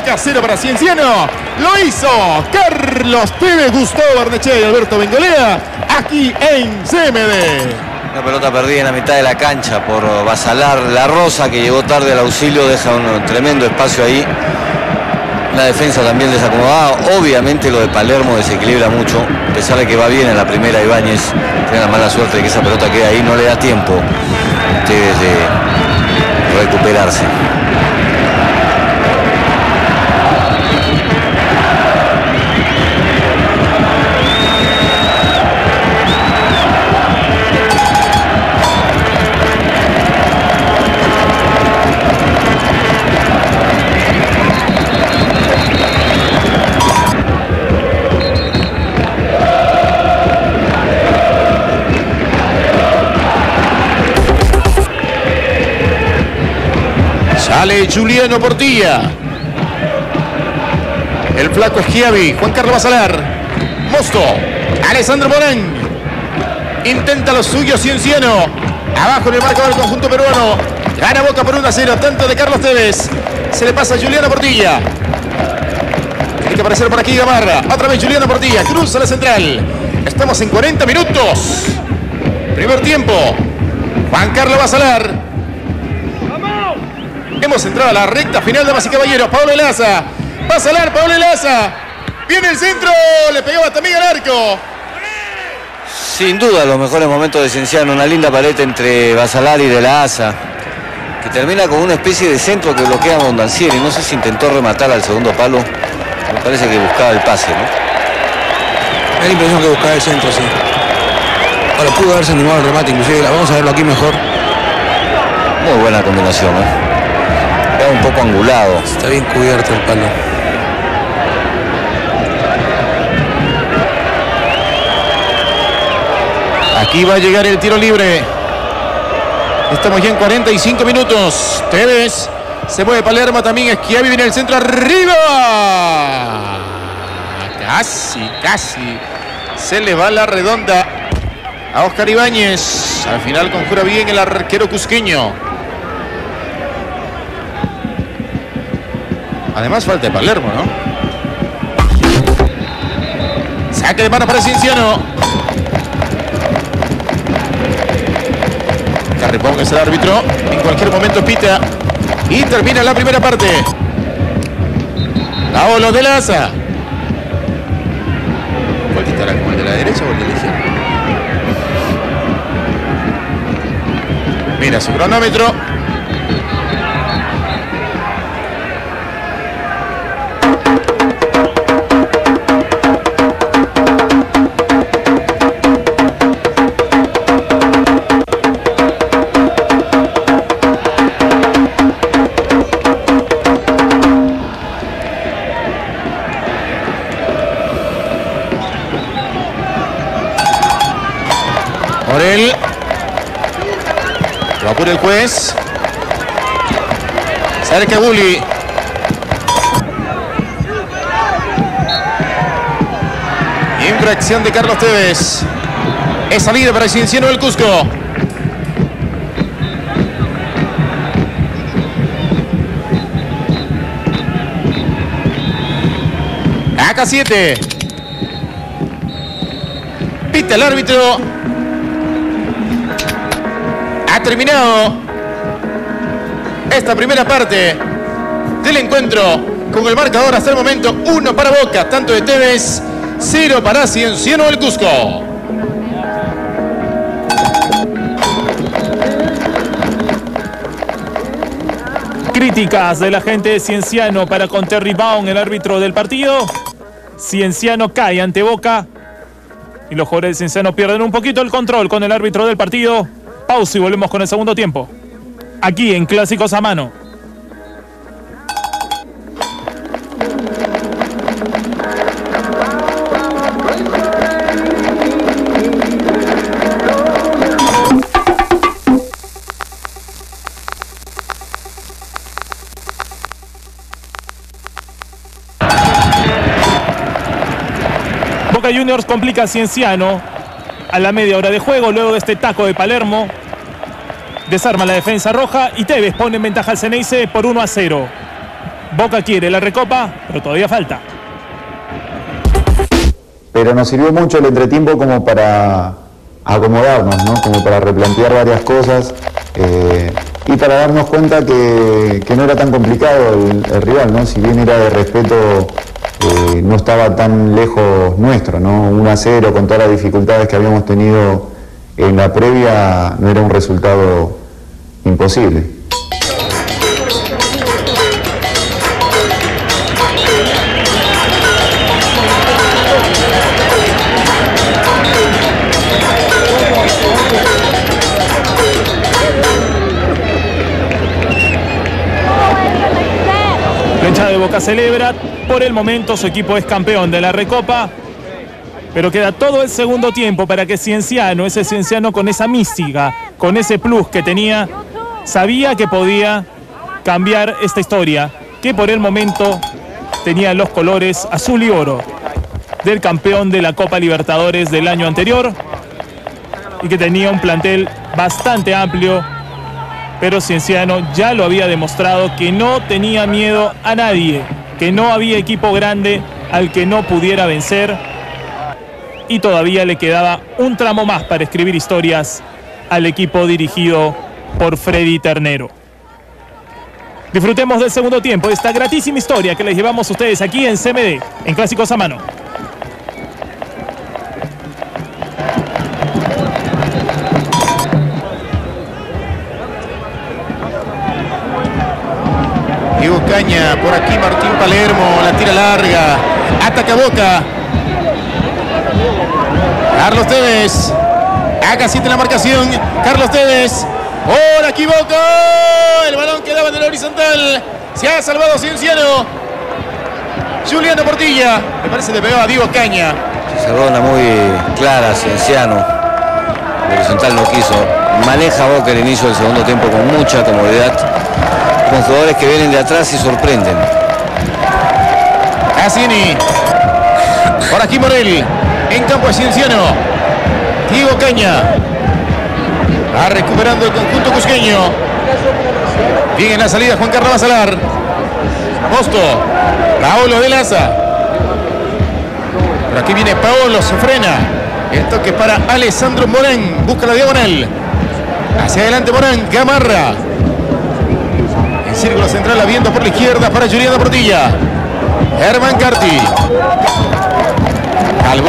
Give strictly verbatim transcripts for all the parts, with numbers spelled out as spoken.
Boca, cero para Cienciano. Lo hizo Carlos Tevez, Gustavo Barnechea y Alberto Bengolea, aquí en C M D. Una pelota perdida en la mitad de la cancha por Basalar. La Rosa, que llegó tarde al auxilio, deja un tremendo espacio ahí. La defensa también desacomodada. Obviamente lo de Palermo desequilibra mucho, a pesar de que va bien en la primera. Ibáñez tiene la mala suerte de que esa pelota quede ahí, no le da tiempo a Tevez de recuperarse. Sale Juliano Portilla. El flaco Schiavi. Juan Carlos Basalar. Mosto. Alessandro Morán. Intenta lo suyo Cienciano. Abajo en el marcador del conjunto peruano. Gana Boca por uno a cero. Tanto de Carlos Tevez. Se le pasa a Juliano Portilla. Tiene que aparecer por aquí Gamarra. Otra vez Juliano Portilla. Cruza la central. Estamos en cuarenta minutos. Primer tiempo. Juan Carlos Basalar. Hemos entrado a la recta final, damas y caballeros. Pablo Elaza. Basalar, Pablo Elaza. Viene el centro. Le pegaba también al arco. Sin duda los mejores momentos de Cienciano. Una linda pared entre Basalar y de la Asa, que termina con una especie de centro que bloquea a Mondancieri. No sé si intentó rematar al segundo palo. Me parece que buscaba el pase, ¿no? Me da la impresión que buscaba el centro, sí. Ahora pudo haberse animado el remate, inclusive. Vamos a verlo aquí mejor. Muy buena combinación, ¿eh? Queda un poco angulado. Está bien cubierto el palo. Aquí va a llegar el tiro libre. Estamos ya en cuarenta y cinco minutos. Tevez. Se mueve Palermo también. Schiavi viene el centro arriba. Casi, casi. Se le va la redonda a Oscar Ibáñez. Al final conjura bien el arquero cusqueño. Además falta de Palermo, ¿no? Saque de mano para Cienciano. Carripón es el árbitro. En cualquier momento pita. Y termina la primera parte. Paolo de la Asa. ¿Cuál estará? ¿Como el de la derecha o el de la izquierda? Mira su cronómetro. Morel. Lo apura el juez. Cerca Gulli. Infracción de Carlos Tevez. Es salida para el Cienciano del Cusco. A K siete. Pita el árbitro. Ha terminado esta primera parte del encuentro con el marcador hasta el momento uno para Boca, tanto de Tevez, cero para Cienciano del Cusco. Críticas de la gente de Cienciano para con Terry Baum, el árbitro del partido. Cienciano cae ante Boca y los jugadores de Cienciano pierden un poquito el control con el árbitro del partido. Pausa y volvemos con el segundo tiempo. Aquí en Clásicos a Mano. Boca Juniors complica a Cienciano a la media hora de juego, luego de este taco de Palermo. Desarma la defensa roja y Tevez pone en ventaja al Ceneice por uno a cero. Boca quiere la recopa, pero todavía falta. Pero nos sirvió mucho el entretiempo como para acomodarnos, ¿no? Como para replantear varias cosas eh, y para darnos cuenta que, que no era tan complicado el, el rival, ¿no? Si bien era de respeto, eh, no estaba tan lejos nuestro, ¿no? uno a cero con todas las dificultades que habíamos tenido en la previa, no era un resultado imposible. La hinchada de Boca celebra. Por el momento su equipo es campeón de la Recopa. Pero queda todo el segundo tiempo para que Cienciano, ese Cienciano con esa mística, con ese plus que tenía, sabía que podía cambiar esta historia, que por el momento tenía los colores azul y oro del campeón de la Copa Libertadores del año anterior y que tenía un plantel bastante amplio. Pero Cienciano ya lo había demostrado que no tenía miedo a nadie, que no había equipo grande al que no pudiera vencer y todavía le quedaba un tramo más para escribir historias al equipo dirigido por Freddy Ternero. Disfrutemos del segundo tiempo, de esta gratísima historia que les llevamos a ustedes aquí en C M D, en Clásicos a Mano. Diego Caña, por aquí Martín Palermo, la tira larga, ataca Boca. Carlos Tevez, acá siete en la marcación, Carlos Tevez, por aquí Boca, el balón quedaba en el horizontal, se ha salvado Cienciano, Juliano Portilla, me parece que le pegaba a Diego Caña. Se cerró una muy clara Cienciano, el horizontal no quiso, maneja Boca el inicio del segundo tiempo con mucha comodidad, con jugadores que vienen de atrás y sorprenden. Cassini, por aquí Morel, en campo de Cienciano, Diego Caña, va recuperando el conjunto cusqueño, bien en la salida Juan Carlos Basalar, Mosto, Paolo de Laza, por aquí viene Paolo, se frena, el toque para Alessandro Morán, busca la diagonal, hacia adelante Morán, Gamarra, en círculo central abriendo por la izquierda para Juliano Portilla, Germán Carti, Calvo,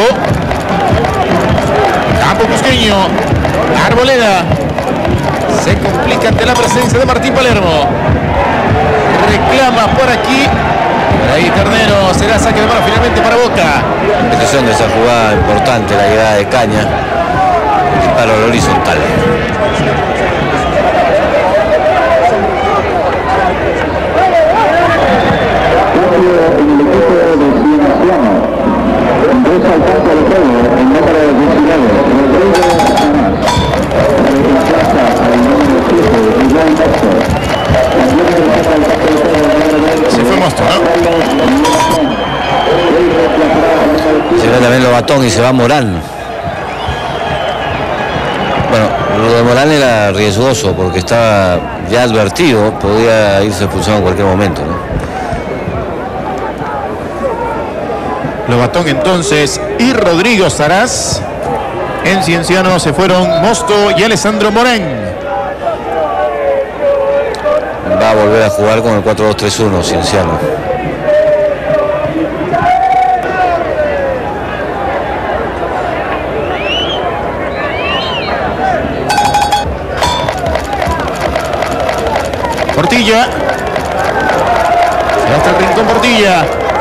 campo cusqueño, Arboleda, se complica ante la presencia de Martín Palermo, reclama por aquí, por ahí Ternero, será saque de mano finalmente para Boca. Atención de esa jugada importante, la llegada de Caña, el disparo al horizontal. Se fue Mosto, ¿no? Se ve también Lobatón y se va Morán. Bueno, lo de Morán era riesgoso porque estaba ya advertido, podía irse expulsado en cualquier momento, ¿no? Lobatón entonces y Rodrigo Saraz. En Cienciano se fueron Mosto y Alessandro Morán. Va a volver a jugar con el cuatro dos tres uno Cienciano. Portilla. Se va hasta el rincón Portilla.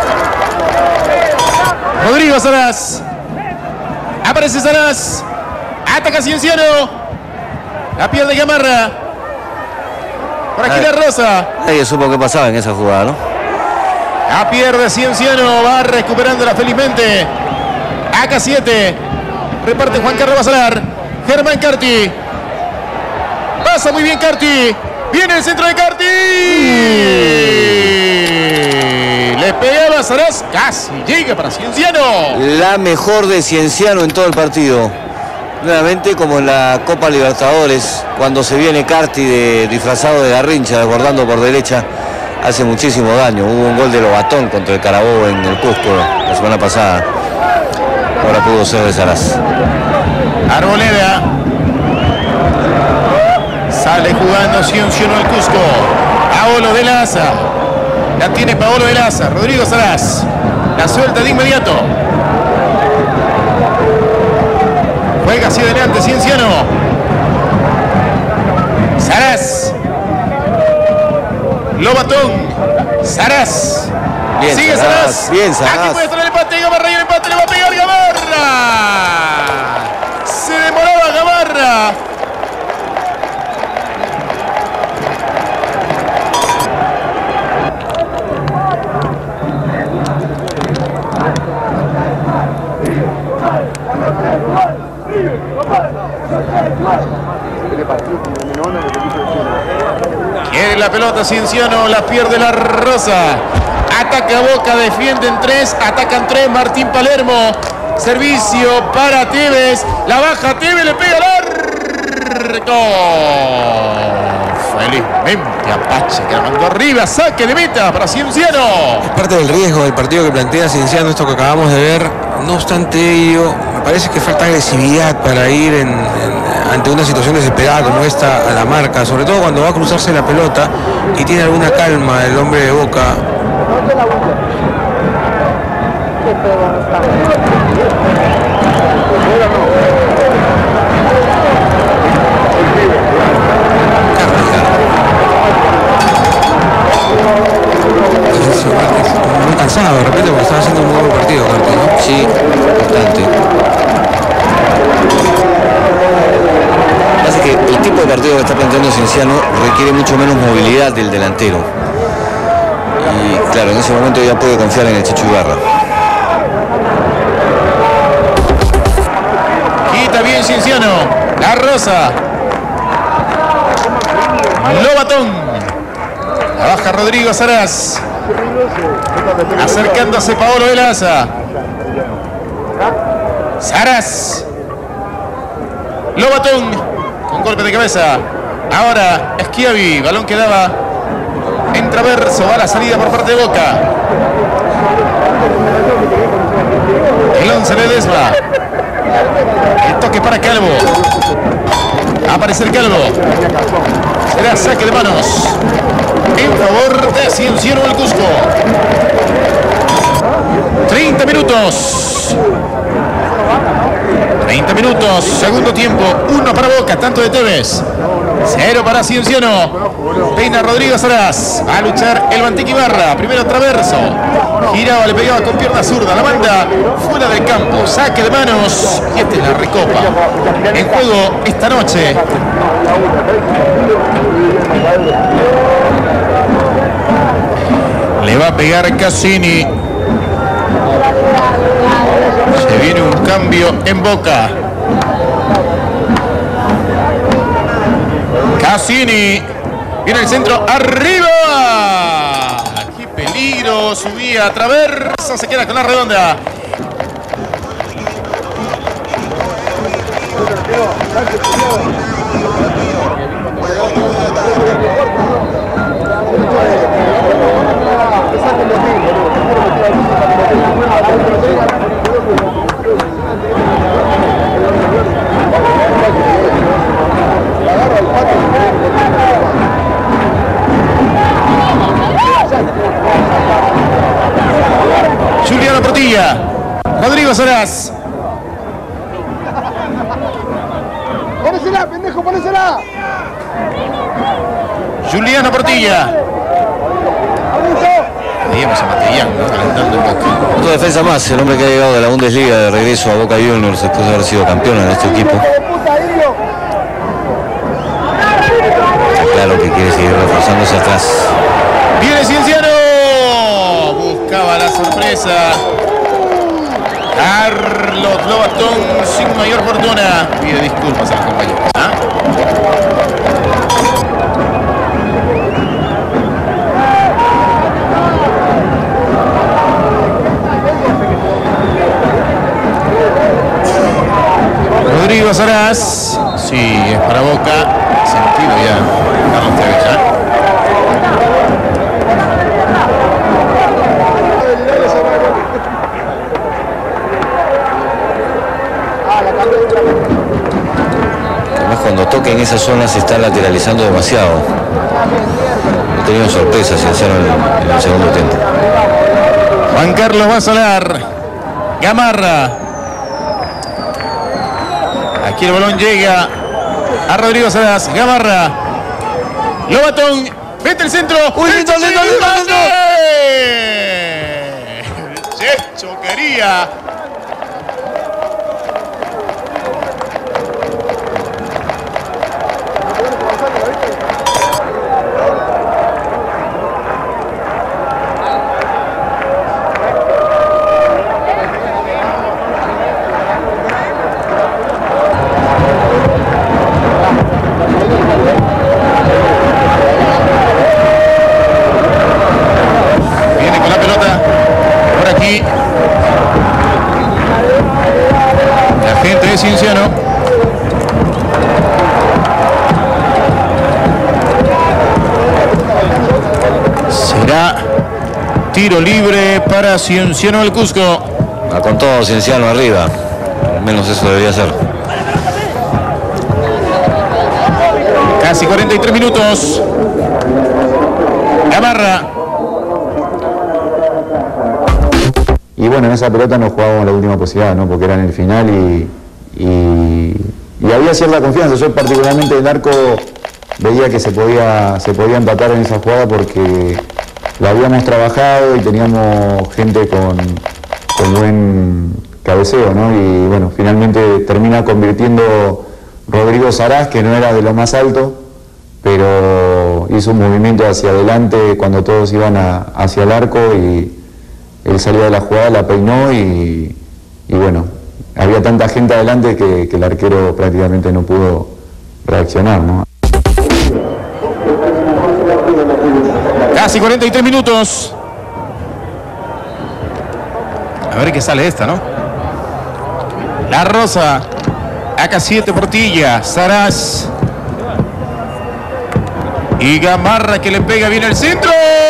Rodrigo Saraz. Aparece Saraz. Ataca Cienciano. La pierde Gamarra. Por aquí la Rosa. Nadie supo qué pasaba en esa jugada, ¿no? La pierde Cienciano. Va recuperándola felizmente. A K siete. Reparte Juan Carlos Basalar. Germán Carti. Pasa muy bien Carti. Viene el centro de Carti. Le pegaba Saraz. Casi llega para Cienciano. La mejor de Cienciano en todo el partido. Nuevamente como en la Copa Libertadores, cuando se viene Carti de, disfrazado de Garrincha, desbordando por derecha. hace muchísimo daño. Hubo un gol de Lobatón contra el Carabobo en el Cusco la semana pasada. Ahora pudo ser de Saraz. Arboleda. Sale jugando Ciencio el Cusco. Paolo de la Asa. La tiene Paolo de la Asa. Rodrigo Saraz. La suelta de inmediato. Juega hacia adelante Cienciano. Saraz. Lobatón. Saraz. Bien, Sigue Saraz. Saraz. Bien, Saraz. Aquí puede estar el empate. Gamarra y el empate le va a pegar Gamarra. Se demoraba Gamarra. Quiere la pelota Cienciano, la pierde la Rosa. Ataca Boca, defienden tres, atacan tres, Martín Palermo. Servicio para Tevez, la baja Tevez, le pega el arco. Felizmente Apache que la mandó arriba, saque de meta para Cienciano. Es parte del riesgo del partido que plantea Cienciano, esto que acabamos de ver. No obstante ello, me parece que falta agresividad para ir en, en, ante una situación desesperada como esta a la marca, sobre todo cuando va a cruzarse la pelota y tiene alguna calma el hombre de Boca. Muy cansado de repente porque estaba haciendo un muy buen partido, Carti, ¿no? Sí, bastante. Pasa que el tipo de partido que está planteando Cienciano requiere mucho menos movilidad del delantero. Y claro, en ese momento ya puede confiar en el Chicho Ibarra. Quita bien Cienciano. La Rosa. Lobatón. La baja Rodrigo Saraz. Acercándose Paolo de la Asa. Saraz. Lobatón. Con golpe de cabeza. Ahora Schiavi. Balón que daba en traverso. Va la salida por parte de Boca. El once de Desma. El toque para Calvo. Aparece el Calvo. Será saque de manos en favor de Cienciano el Cusco. treinta minutos. treinta minutos. Segundo tiempo. Uno para Boca. Tanto de Tevez. Cero para Cienciano. Peina Rodrigo Saraz. Va a luchar el Manteca Ibarra. Primero traverso. Giraba, le pegaba con pierna zurda. La manda fuera del campo. Saque de manos. Y esta es la recopa. En juego esta noche. Le va a pegar Cassini. Se viene un cambio en Boca. Cassini. Viene el centro. ¡Arriba! ¡Qué peligro! Subía a traverso. Se queda con la redonda. Juliano Portilla. Rodrigo Saraz. ¡Ponésela, pendejo, ponésela! Juliano Portilla. Veíamos a Matellán, ¿no? Calentando un poco. Otra defensa más, el hombre que ha llegado de la Bundesliga de regreso a Boca Juniors después de haber sido campeón en este equipo. Claro que quiere seguir reforzándose atrás. Viene Cienciano. Buscaba la sorpresa. Carlos Lobatón sin mayor fortuna. Pide disculpas a los compañeros. ¿Ah? Rodrigo Saraz. Sí, es para Boca. Sentido ya. Carlos Tevez, ¿eh? que en esa zona se está lateralizando demasiado. Ha tenido sorpresas Cienciano en, en el segundo tiempo. Juan Carlos Basalar. Gamarra. Aquí el balón llega a Rodrigo Salas. Gamarra. Lobatón. Mete el centro. ¡Uy, lindo, lindo, lindo, lindo! Checho quería. Cienciano. Será tiro libre para Cienciano del Cusco. Va con todo Cienciano arriba. Al menos eso debería ser. Casi cuarenta y tres minutos. Gamarra. Y bueno, en esa pelota nos jugábamos la última posibilidad, ¿no? Porque era en el final y, y, y había cierta confianza. Yo particularmente del arco veía que se podía, se podía empatar en esa jugada porque la habíamos trabajado y teníamos gente con, con buen cabeceo, ¿no? Y bueno, finalmente termina convirtiendo Rodrigo Saraz, que no era de lo más alto, pero hizo un movimiento hacia adelante cuando todos iban a, hacia el arco y él salió de la jugada, la peinó y, y bueno, había tanta gente adelante que, que el arquero prácticamente no pudo reaccionar, ¿no? Casi cuarenta y tres minutos. A ver qué sale esta, ¿no? La Rosa. A K siete Portilla. Saraz. Y Gamarra que le pega bien el centro.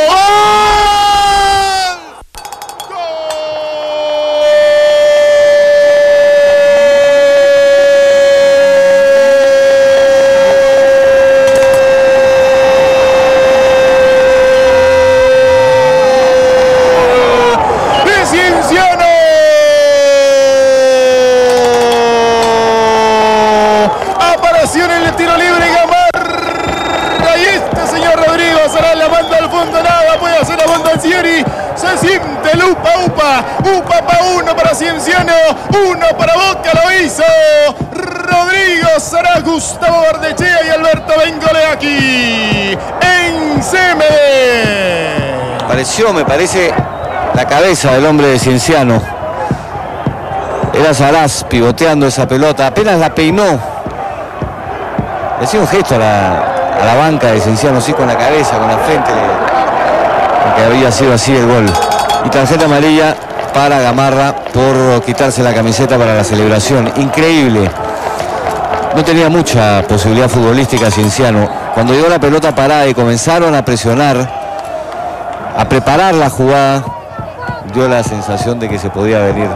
Se siente el upa upa, upa pa uno para Cienciano, uno para Boca, lo hizo Rodrigo Saraz, Gustavo Bardechea y Alberto Bengoleaki en C M D. Pareció, me parece, la cabeza del hombre de Cienciano. Era Saraz pivoteando esa pelota, apenas la peinó. Le hacía un gesto a la, a la banca de Cienciano, sí, con la cabeza, con la frente. Que había sido así el gol. Y tarjeta amarilla para Gamarra por quitarse la camiseta para la celebración. Increíble. No tenía mucha posibilidad futbolística Cienciano. Cuando llegó la pelota parada y comenzaron a presionar, a preparar la jugada, dio la sensación de que se podía venir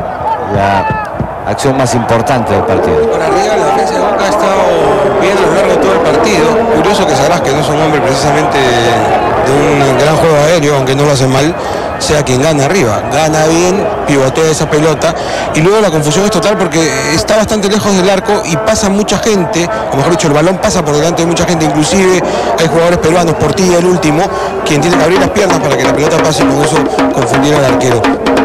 la acción más importante del partido. Por arriba la defensa de Boca ha estado bien a lo largo de todo el partido. Curioso que Saraz, que no es un hombre precisamente de un gran juego aéreo, aunque no lo hace mal, sea quien gana arriba. Gana bien, pivotea esa pelota y luego la confusión es total porque está bastante lejos del arco y pasa mucha gente, o mejor dicho, el balón pasa por delante de mucha gente, inclusive hay jugadores peruanos, Portilla el último, quien tiene que abrir las piernas para que la pelota pase y con eso confundir al arquero.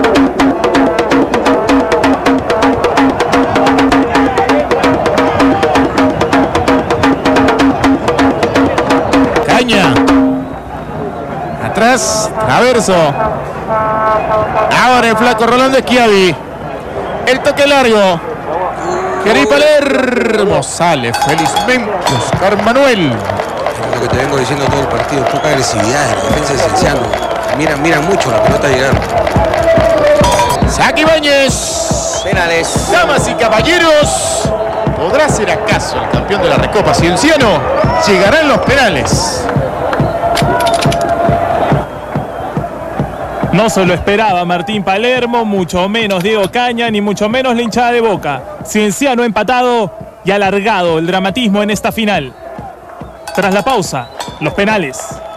Atrás, Traverso. Ahora el flaco Rolando Schiavi. El toque largo. Jerry Palermo. Sale felizmente Oscar Manuel. Es lo que te vengo diciendo todo el partido. Poca agresividad en la defensa de Cienciano. Mira, mira mucho la pelota llegar. Saque Ibáñez. Penales. Damas y caballeros. ¿Podrá ser acaso el campeón de la Recopa Cienciano? Llegarán los penales. No se lo esperaba Martín Palermo, mucho menos Diego Caña, ni mucho menos la hinchada de Boca. Cienciano empatado y alargado el dramatismo en esta final. Tras la pausa, los penales.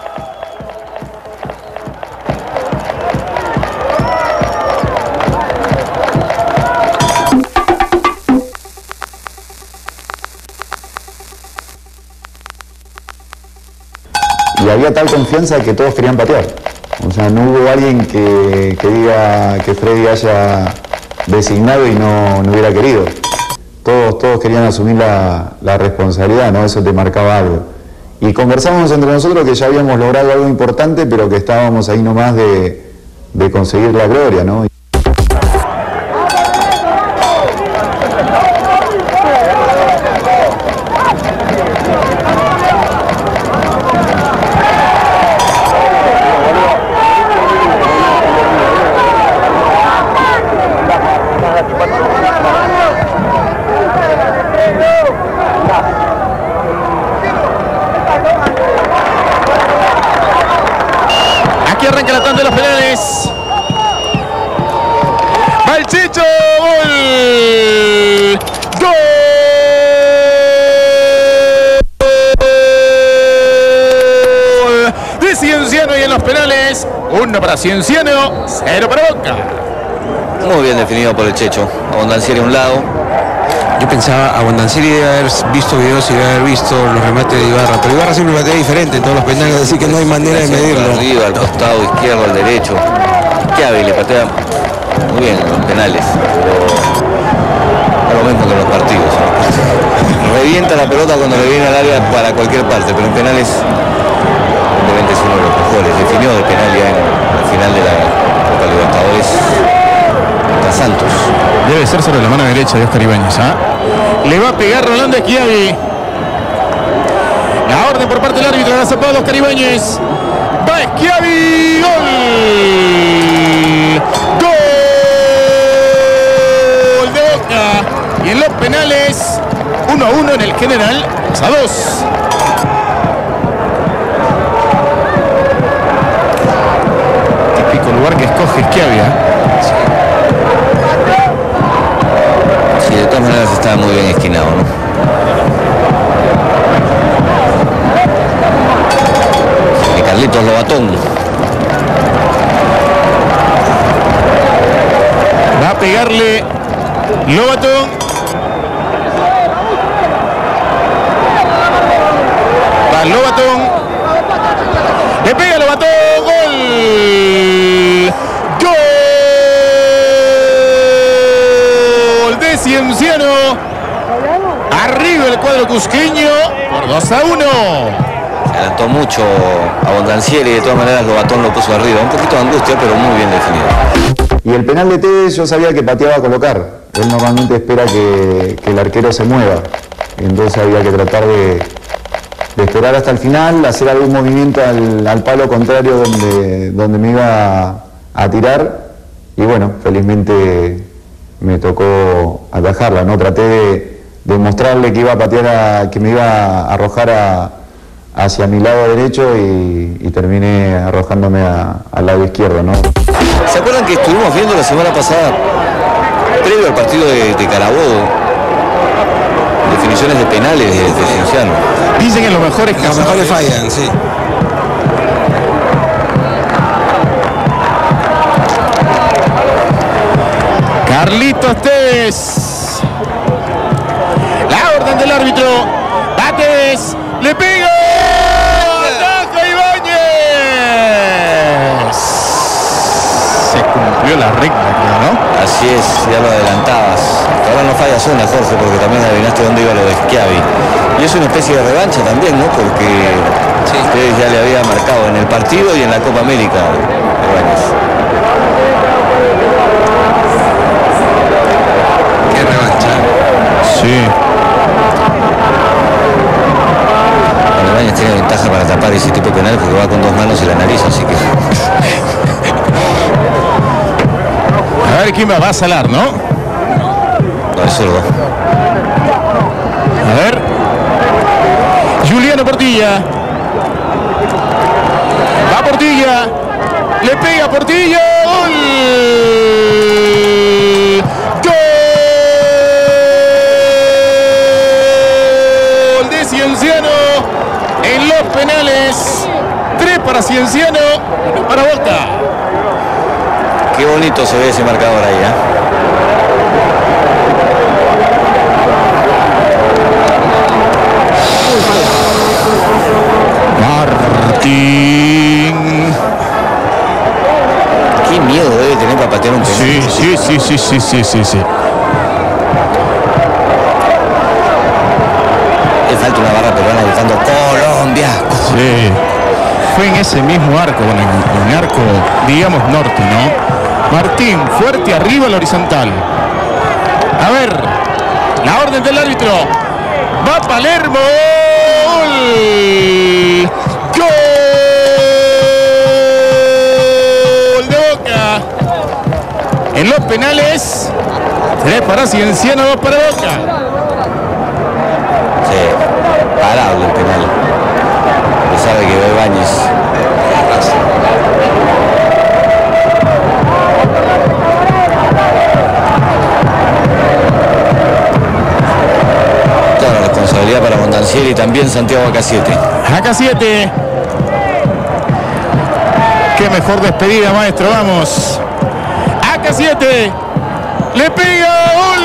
Y había tal confianza que todos querían patear. O sea, no hubo alguien que, que diga que Freddy haya designado y no, no hubiera querido. Todos, todos querían asumir la, la responsabilidad, ¿no? Eso te marcaba algo. Y conversamos entre nosotros que ya habíamos logrado algo importante, pero que estábamos ahí nomás de, de conseguir la gloria, ¿no? Aquí arranca la tanda de los penales. Va el Checho. Gol. Gol de Cienciano y en los penales. Uno para Cienciano, cero para Boca. Muy bien definido por el Checho. Abondancieri a un lado. Yo pensaba, Abondancieri debe haber visto videos y debe haber visto los remates de Ibarra, pero Ibarra siempre patea diferente en todos los penales, así que no hay manera de medirlo. Arriba, al costado izquierdo, al derecho. Qué hábil, le patea muy bien en los penales, pero es lo mismo que en los partidos. Revienta la pelota cuando le viene al área para cualquier parte, pero en penales obviamente es uno de los mejores. Definió de penal ya en la final de la Copa Libertadores contra Santos. Debe ser sobre la mano derecha de Oscar Ibáñez. ¿eh? Le va a pegar Rolando Schiavi. La orden por parte del árbitro. La zapado Oscar Ibáñez. Va Schiavi. Gol. Gol de Boca. Y en los penales, uno a uno en el general. dos a dos. Típico lugar que escoge Schiavi. ¿eh? Sí, de todas maneras estaba muy bien esquinado, ¿no? Y Carlitos Lobatón. Va a pegarle Lobatón. Va Lobatón. Le pega Lobatón. Gol. Gol de Cienciano. Arriba el cuadro cusqueño por dos a uno. Se adelantó mucho Abondancieri y de todas maneras Lobatón lo puso arriba. Un poquito de angustia, pero muy bien definido. Y el penal de Tevez yo sabía que pateaba a colocar. Él normalmente espera que, que el arquero se mueva. Entonces había que tratar de, de esperar hasta el final, hacer algún movimiento al, al palo contrario donde, donde me iba a, a tirar. Y bueno, felizmente me tocó atajarla, ¿no? Traté de, de mostrarle que iba a patear, a, que me iba a arrojar a, hacia mi lado derecho y, y terminé arrojándome a, al lado izquierdo, ¿no? ¿Se acuerdan que estuvimos viendo la semana pasada, previo al partido de, de Carabobo, definiciones de penales de, de Cienciano? Dicen que los mejores Los casos. mejores fallan, sí. Carlitos Tevez. La orden del árbitro. Va Tevez. Le pega. Ataja Ibáñez. Se cumplió la regla, ¿no? Así es, ya lo adelantabas. Ahora no fallas una, Jorge, porque también adivinaste dónde iba lo de Schiavi. Y es una especie de revancha también, ¿no? Porque sí, ustedes ya le había marcado en el partido y en la Copa América. Ibáñez. Qué revancha. Sí. Ibáñez tiene ventaja para tapar ese tipo de penal porque va con dos manos en la nariz, así que... A ver quién va, va a salar, ¿no? No, es zurdo. A ver. Juliano Portilla. Va Portilla. Le pega Portilla. Gol. Gol para Cienciano, uno para Boca. Qué bonito se ve ese marcador ahí, ¿eh? Martín. Qué miedo debe tener para patear un penal. Sí, sí, sí, sí, sí, sí, sí, sí. Le falta una barra peruana gritando Colombia. Sí. Fue en ese mismo arco, con el, con el arco, digamos, norte, ¿no? Martín, fuerte arriba, la horizontal. A ver, la orden del árbitro. Va Palermo. ¡Gol! ¡Gol de Boca! En los penales, tres para Cienciano, dos para Boca. Sí, parable el penal. A pesar de que va Ibáñez. Toda la responsabilidad para Mondancieri y también Santiago A K siete. A K siete. Qué mejor despedida, maestro. Vamos. A K siete. Le pega. Gol.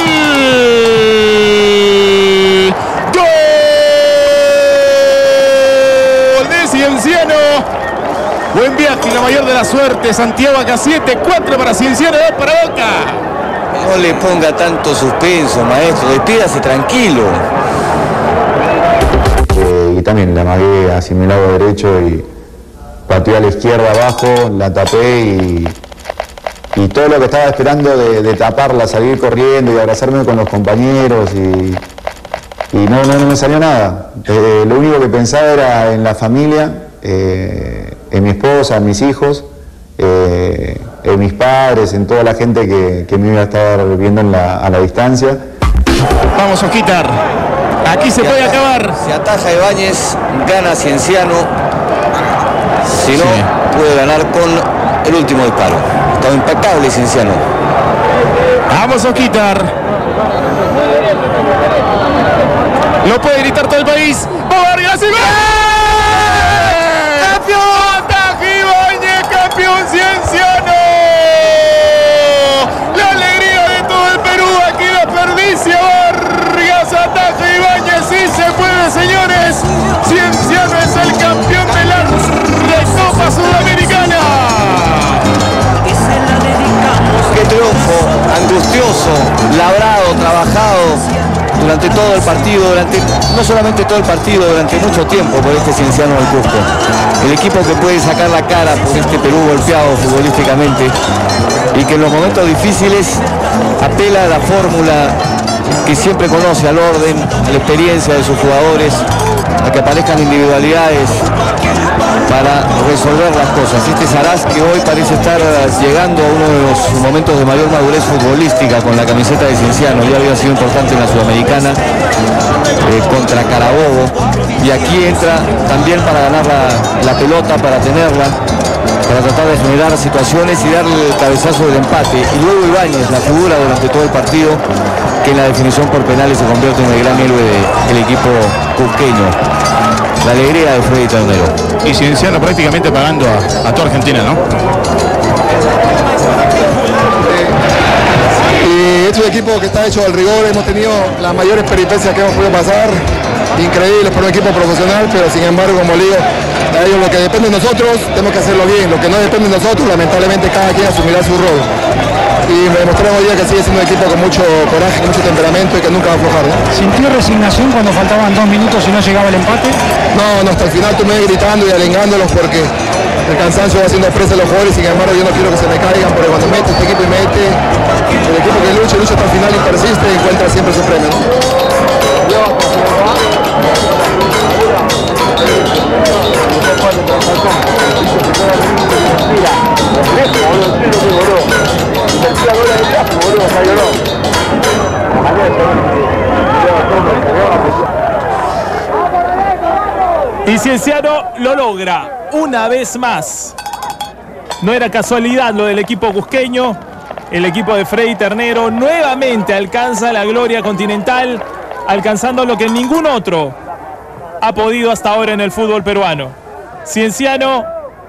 Gol de Cienciano. Buen viaje y la mayor de la suerte. Santiago A K siete. cuatro para Cienciano, dos para Boca. No le ponga tanto suspenso, maestro. Despídase tranquilo. Eh, y también la amagué hacia mi lado derecho y pateé a la izquierda abajo, la tapé y, y todo lo que estaba esperando de, de taparla, salir corriendo y abrazarme con los compañeros y, y no, no, no me salió nada. Eh, lo único que pensaba era en la familia, eh, en mi esposa, en mis hijos, eh, en mis padres, en toda la gente que, que me iba a estar viendo en la, a la distancia. Vamos, Osquitar. Aquí se puede acabar. Si ataja Ibáñez, gana Cienciano. Si no, Sí. puede ganar con el último disparo. Estaba impecable Cienciano. Vamos, Osquitar. Lo puede gritar todo el país. ¡Va Vargas y gol! ¡Campeón! ¡Ataja Ibáñez, campeón Cienciano! La alegría de todo el Perú. Aquí desperdicia Vargas. Ataja Ibáñez. Sí se puede, señores. Cienciano es el campeón de la de Copa Sudamericana. Qué triunfo, angustioso, labrado, trabajado durante todo el partido, durante no solamente todo el partido, durante mucho tiempo por este Cienciano del Cusco. El equipo que puede sacar la cara por este Perú golpeado futbolísticamente y que en los momentos difíciles apela a la fórmula que siempre conoce, al orden, a la experiencia de sus jugadores, a que aparezcan individualidades para resolver las cosas. Este Saraz, que hoy parece estar llegando a uno de los momentos de mayor madurez futbolística con la camiseta de Cienciano, ya había sido importante en la Sudamericana eh, contra Carabobo, y aquí entra también para ganar la, la pelota, para tenerla, para tratar de generar situaciones y darle el cabezazo del empate. Y luego Ibáñez, la figura durante todo el partido, que en la definición por penales se convierte en el gran héroe del equipo cusqueño. La alegría de Freddy Ternero. Y Cienciano prácticamente pagando a, a toda Argentina, ¿no? Y es un equipo que está hecho al rigor, hemos tenido las mayores peripecias que hemos podido pasar, increíbles para un equipo profesional, pero sin embargo, como le digo, a ellos lo que depende de nosotros, tenemos que hacerlo bien, lo que no depende de nosotros, lamentablemente cada quien asumirá su rol. Y me demostraron hoy día que sigue siendo un equipo con mucho coraje, con mucho temperamento y que nunca va a aflojar, ¿no? ¿Sintió resignación cuando faltaban dos minutos y no llegaba el empate? No, no, hasta el final tomé gritando y alengándolos porque el cansancio va haciendo presa a los jugadores, sin embargo yo no quiero que se me caigan, porque cuando mete este equipo y mete, el equipo que lucha y lucha hasta el final y persiste encuentra siempre su premio, ¿no? Y Cienciano lo logra una vez más. No era casualidad lo del equipo cusqueño. El equipo de Freddy Ternero nuevamente alcanza la gloria continental, alcanzando lo que ningún otro ha podido hasta ahora en el fútbol peruano. Cienciano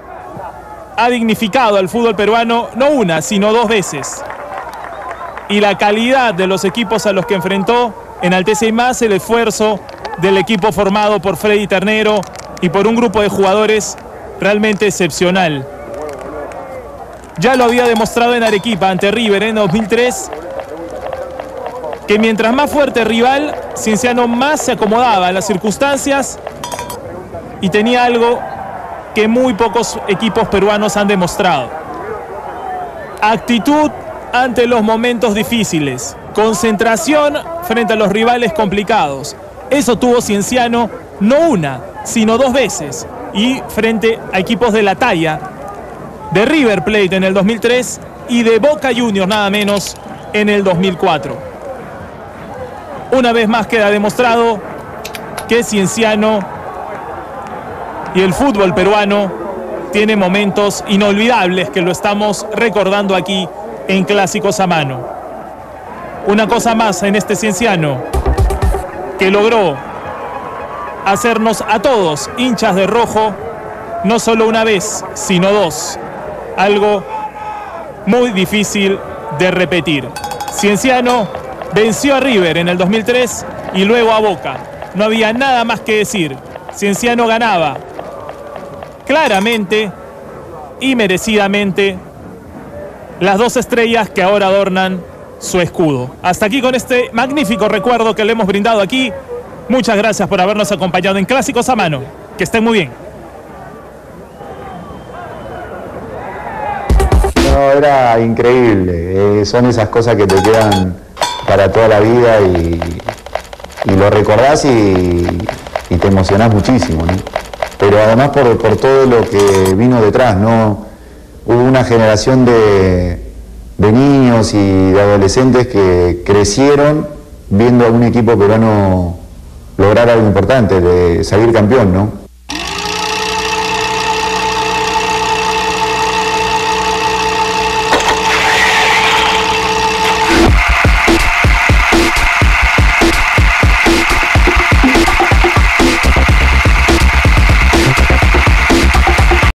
ha dignificado al fútbol peruano no una, sino dos veces. Y la calidad de los equipos a los que enfrentó enaltece más el esfuerzo del equipo formado por Freddy Ternero y por un grupo de jugadores realmente excepcional. Ya lo había demostrado en Arequipa ante River en dos mil tres, que mientras más fuerte rival, Cienciano más se acomodaba a las circunstancias y tenía algo que muy pocos equipos peruanos han demostrado: actitud ante los momentos difíciles, concentración frente a los rivales complicados. Eso tuvo Cienciano no una, sino dos veces, y frente a equipos de la talla de River Plate en el dos mil tres y de Boca Juniors nada menos en el dos mil cuatro. Una vez más queda demostrado que Cienciano y el fútbol peruano tiene momentos inolvidables que lo estamos recordando aquí en Clásicos a Mano. Una cosa más en este Cienciano que logró hacernos a todos hinchas de rojo, no solo una vez, sino dos. Algo muy difícil de repetir. Cienciano venció a River en el dos mil tres y luego a Boca. No había nada más que decir. Cienciano ganaba claramente y merecidamente las dos estrellas que ahora adornan su escudo. Hasta aquí con este magnífico recuerdo que le hemos brindado aquí. Muchas gracias por habernos acompañado en Clásicos a Mano. Que estén muy bien. No, era increíble. Eh, son esas cosas que te quedan para toda la vida y, y lo recordás y, y te emocionás muchísimo, ¿no? Pero además por, por todo lo que vino detrás, ¿no? Hubo una generación de, de niños y de adolescentes que crecieron viendo a un equipo peruano lograr algo importante, de salir campeón, ¿no?